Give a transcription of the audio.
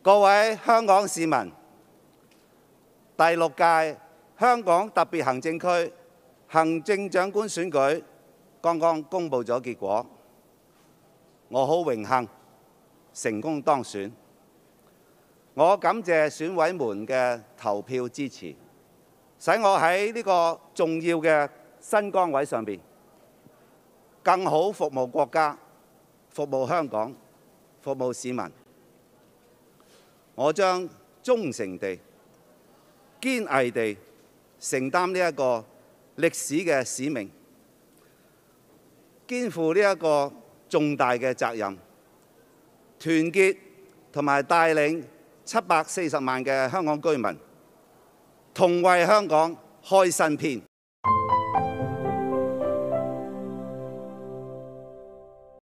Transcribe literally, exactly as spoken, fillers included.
各位香港市民，第六屆香港特別行政區行政長官選舉剛剛公布咗結果，我好榮幸成功當選。我感謝選委們嘅投票支持，使我喺呢個重要嘅新崗位上邊更好服務國家、服務香港、服務市民。我將忠誠地、堅毅地承擔呢一個歷史嘅使命，肩負呢一個重大嘅責任，團結同埋帶領七百四十萬嘅香港居民，同為香港開新篇。